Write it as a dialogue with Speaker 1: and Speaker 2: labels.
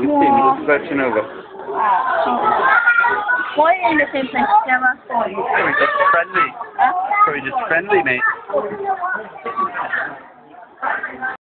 Speaker 1: the team, just searching over.
Speaker 2: Why are you in the same place together?
Speaker 1: Probably just friendly.
Speaker 2: Huh?
Speaker 1: Probably just friendly, mate.